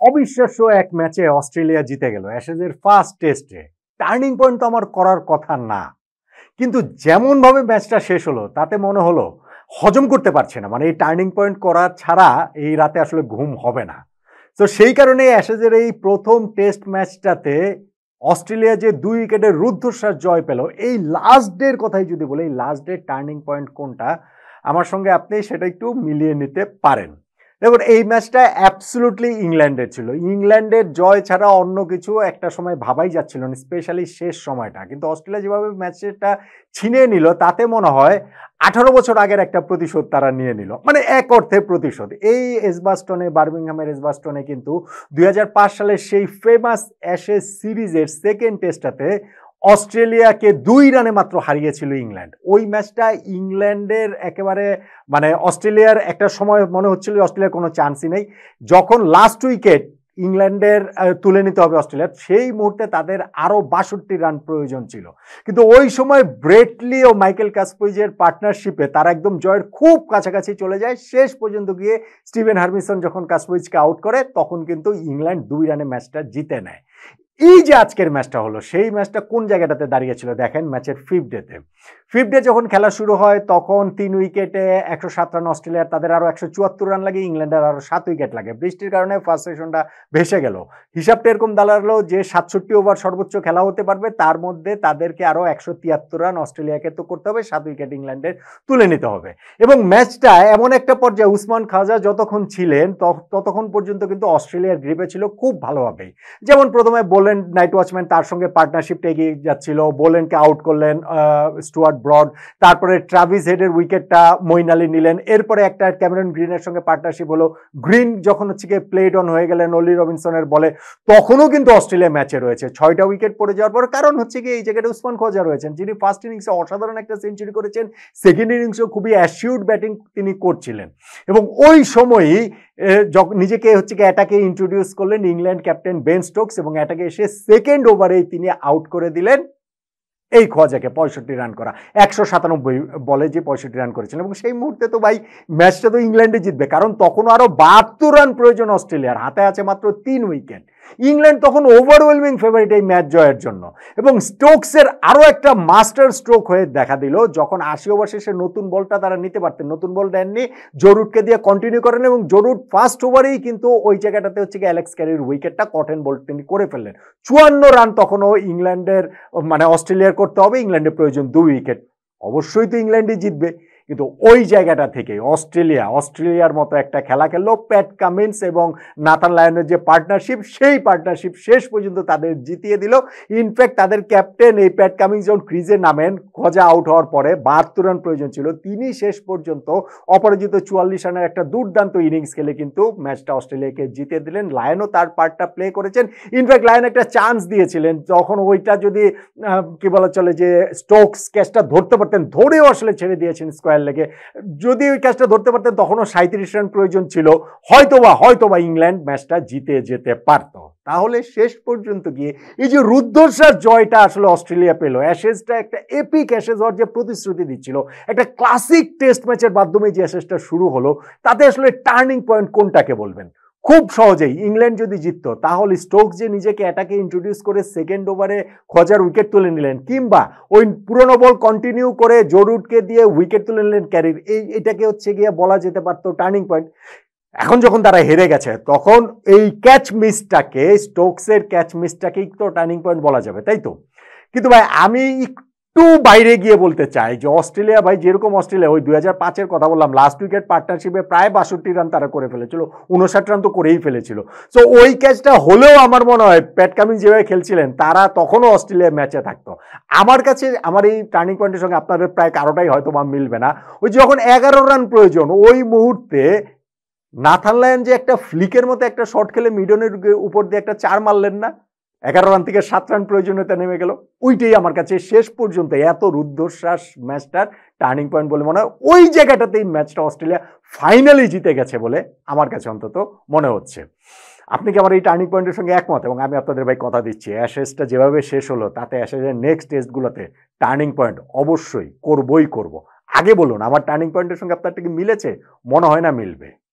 অবিশ্বাস্য এক ম্যাচে অস্ট্রেলিয়া জিতে গেল অ্যাশেজের ফার্স্ট টেস্টে। টার্নিং পয়েন্ট তো আমার করার কথা না, কিন্তু যেমনভাবে ম্যাচটা শেষ হলো তাতে মনে হলো হজম করতে পারছে না, মানে এই টার্নিং পয়েন্ট করা ছাড়া এই রাতে আসলে ঘুম হবে না। তো সেই কারণে অ্যাশেজের এই প্রথম টেস্ট ম্যাচটাতে অস্ট্রেলিয়া যে 2 উইকেটের রুদ্ধশ্বাস জয় পেল, এই লাস্ট ডের কথাই যদি বলি, এই লাস্ট ডের টার্নিং পয়েন্ট কোনটা আমার সঙ্গে আপনি সেটা একটু মিলিয়ে নিতে পারেন। দেখুন, এই ম্যাচটা অ্যাবসলুটলি ইংল্যান্ডের ছিল। ইংল্যান্ডের জয় ছাড়া অন্য কিছু একটা সময় ভাবাই যাচ্ছিল না, স্পেশালি শেষ সময়টা। কিন্তু অস্ট্রেলিয়া যেভাবে ম্যাচটা ছিনিয়ে নিল তাতে মনে হয় 18 বছর আগের একটা প্রতিশোধ তারা নিয়ে নিল, মানে এক অর্থে প্রতিশোধ। এই এজবাস্টনে, বার্মিংহামের এজবাস্টনে কিন্তু 2005 সালের সেই ফেমাস অ্যাশেজ সিরিজের সেকেন্ড টেস্টটাতে অস্ট্রেলিয়াকে 2 রানে মাত্র হারিয়েছিল ইংল্যান্ড। ওই ম্যাচটা ইংল্যান্ডের একেবারে, মানে অস্ট্রেলিয়ার একটা সময় মনে হচ্ছিল অস্ট্রেলিয়ার কোনো চান্সই নেই। যখন লাস্ট উইকেট ইংল্যান্ডের তুলে নিতে হবে অস্ট্রেলিয়ার, সেই মুহূর্তে তাদের আরও 62 রান প্রয়োজন ছিল। কিন্তু ওই সময় ব্রেটলি ও মাইকেল কাসপ্রোইচের পার্টনারশিপে তারা একদম জয়ের খুব কাছাকাছি চলে যায়। শেষ পর্যন্ত গিয়ে স্টিভেন হার্মিসন যখন কাসপ্রোইচকে আউট করে, তখন কিন্তু ইংল্যান্ড 2 রানে ম্যাচটা জিতে নেয়। এই যে আজকের ম্যাচটা হলো, সেই ম্যাচটা কোন জায়গাটাতে দাঁড়িয়েছিল দেখেন, ম্যাচের ফিফথ ডেতে। ফিফথ ডে যখন খেলা শুরু হয় তখন 3 উইকেটে 107 রান অস্ট্রেলিয়ার, তাদের আরও 174 রান লাগে, ইংল্যান্ডের আরও 7 উইকেট লাগে। বৃষ্টির কারণে ফার্স্ট সেশনটা ভেসে গেল। হিসাবটা এরকম দাঁড়ালো যে 67 ওভার সর্বোচ্চ খেলা হতে পারবে, তার মধ্যে তাদেরকে আরও 173 রান অস্ট্রেলিয়াকে তো করতে হবে, 7 উইকেট ইংল্যান্ডের তুলে নিতে হবে। এবং ম্যাচটা এমন একটা পর্যায়ে উসমান খাওয়াজা যতক্ষণ ছিলেন ততক্ষণ পর্যন্ত কিন্তু অস্ট্রেলিয়ার গ্রিপে ছিল খুব ভালোভাবেই। যেমন প্রথমে বোলেন নাইট ওয়াচম্যান, তার সঙ্গে পার্টনারশিপটা এগিয়ে যাচ্ছিল, বোলেনকে আউট করলেন স্টুয়ার্ট ব্রড, তারপরে ট্রাভিস হেডের উইকেটটা মঈন আলী নিলেন, এরপরে একটা ক্যামেরন গ্রিনের সঙ্গে পার্টনারশিপ হলো। গ্রিন যখন হচ্ছে গিয়ে প্লেড অন হয়ে গেলেন অলি রবিনসনের বলে, তখনও কিন্তু অস্ট্রেলিয়া ম্যাচে রয়েছে। 6টা উইকেট পড়ে যাওয়ার পর, কারণ হচ্ছে গিয়ে এই জায়গাটা উসমান খোজা রয়েছেন, যিনি ফার্স্ট ইনিংসে অসাধারণ একটা সেঞ্চুরি করেছেন, সেকেন্ড ইনিংসেও খুবই অ্যাসিউর্ড ব্যাটিং তিনি করছিলেন। এবং ওই সময়ই নিজেকে হচ্ছে গিয়ে অ্যাটাকে ইন্ট্রোডিউস করলেন ইংল্যান্ড ক্যাপ্টেন বেন স্টোকস, এবং অ্যাটাকে এসে সেকেন্ড ওভারেই তিনি আউট করে দিলেন এই খোয়াজাকে। 65 রান করা, 197 বলে যে 65 রান করেছিলেন। এবং সেই মুহূর্তে তো ভাই ম্যাচটা তো ইংল্যান্ডে জিতবে, কারণ তখন আরো 72 রান প্রয়োজন অস্ট্রেলিয়ার, হাতে আছে মাত্র 3 উইকেট। ইংল্যান্ড তখন ওভারওয়েলমিং ফেভারিট এই ম্যাচ জয়ের জন্য। এবং স্টোকসের আরো একটা মাস্টার স্ট্রোক হয়ে দেখা দিল, যখন 80 ওভার শেষে নতুন বলটা তারা নিতে পারতেন, নতুন বল দেননি, জরুটকে দিয়ে কন্টিনিউ করেন, এবং জরুট ফার্স্ট ওভারেই কিন্তু ওই জায়গাটাতে হচ্ছে কি অ্যালেক্স ক্যারির উইকেটটা কটন বল তিনি করে ফেললেন। 54 রান তখনও ইংল্যান্ডের, মানে অস্ট্রেলিয়ার করতে হবে, ইংল্যান্ডের প্রয়োজন 2 উইকেট। অবশ্যই তো ইংল্যান্ডই জিতবে, কিন্তু ওই জায়গাটা থেকে অস্ট্রেলিয়ার মতো একটা খেলা খেললো। প্যাট কামিন্স এবং নাথান লায়নের যে পার্টনারশিপ, সেই পার্টনারশিপ শেষ পর্যন্ত তাদের জিতিয়ে দিল। ইনফ্যাক্ট তাদের ক্যাপ্টেন এই প্যাট কামিন্স যখন ক্রিজে নামেন, খোজা আউট হওয়ার পরে 72 রান প্রয়োজন ছিল, তিনি শেষ পর্যন্ত অপরাজিত 44 রানের একটা দুর্দান্ত ইনিংস খেলে কিন্তু ম্যাচটা অস্ট্রেলিয়াকে জিতিয়ে দিলেন। লায়নও তার পার্টটা প্লে করেছেন। ইনফ্যাক্ট লায়ন একটা চান্স দিয়েছিলেন, যখন ওইটা যদি কি বলা চলে যে স্টোকস ক্যাচটা ধরতে পারতেন, ধরেও আসলে ছেড়ে দিয়েছেন স্কোয়ার লেগে। যদি ওই ক্যাচটা ধরতে পারতেন তখনও 37 রান প্রয়োজন ছিল, হয়তোবা ইংল্যান্ড ম্যাচটা জিতে যেতে পারত। তাহলে শেষ পর্যন্ত গিয়ে এই যে রুদ্ধশ্বাস জয়টা আসলে অস্ট্রেলিয়া পেল, অ্যাশেজটা একটা এপিক অ্যাশেজ হওয়ার যে প্রতিশ্রুতি দিচ্ছিল, একটা ক্লাসিক টেস্ট ম্যাচের মাধ্যমে যে অ্যাশেজটা শুরু হলো, তাতে আসলে টার্নিং পয়েন্ট কোনটাকে বলবেন? খুব সহজেই ইংল্যান্ড যদি জিততো, তাহলে স্টোকস যে নিজেকে অ্যাটাকে ইন্ট্রোডিউস করে সেকেন্ড ওভারে খোজার উইকেট তুলে নিলেন, কিংবা ওই পুরনো বল কন্টিনিউ করে জরুটকে দিয়ে উইকেট তুলে নিলেন ক্যারির, এটাকে হচ্ছে গিয়ে বলা যেতে পারতো টার্নিং পয়েন্ট। এখন যখন তারা হেরে গেছে, তখন এই ক্যাচ মিসটাকে, স্টোকসের ক্যাচ মিসটাকেই তো টার্নিং পয়েন্ট বলা যাবে, তাই তো? কিন্তু ভাই আমি একটু বাইরে গিয়ে বলতে চাই যে অস্ট্রেলিয়া, ভাই যেরকম অস্ট্রেলিয়া ওই 2005-এর কথা বললাম, লাস্ট উইকেট পার্টনারশিপে প্রায় 62 রান তারা করে ফেলেছিল, 59 রান তো করেই ফেলেছিল। সো ওই ক্যাচটা হলেও আমার মনে হয় প্যাট কামিন্স যেভাবে খেলছিলেন, তারা তখনও অস্ট্রেলিয়া ম্যাচে থাকতো। আমার কাছে আমার এই টার্নিং পয়েন্টের সঙ্গে আপনাদের প্রায় কারোটাই হয়তো বা মিলবে না। ওই যখন 11 রান প্রয়োজন, ওই মুহূর্তে নাথান লায়ন যে একটা ফ্লিকের মতো একটা শট খেলে মিডনের উপর দিয়ে একটা 4 মারলেন না, 11 রান থেকে 7 রান প্রয়োজনীয়তা নেমে গেল, ওইটাই আমার কাছে শেষ পর্যন্ত এত রুদ্ধশ্বাস ম্যাচটার টার্নিং পয়েন্ট বলে মনে হয়। ওই জায়গাটাতেই ম্যাচটা অস্ট্রেলিয়া ফাইনালি জিতে গেছে বলে আমার কাছে অন্তত মনে হচ্ছে। আপনি কি আমার এই টার্নিং পয়েন্টের সঙ্গে একমত? এবং আমি আপনাদের ভাই কথা দিচ্ছি, অ্যাশেজটা যেভাবে শেষ হলো, তাতে অ্যাশেজের নেক্সট টেস্টগুলোতে টার্নিং পয়েন্ট অবশ্যই করবই করব। আগে বলুন, আমার টার্নিং পয়েন্টের সঙ্গে আপনারটা কি মিলেছে? মনে হয় না মিলবে।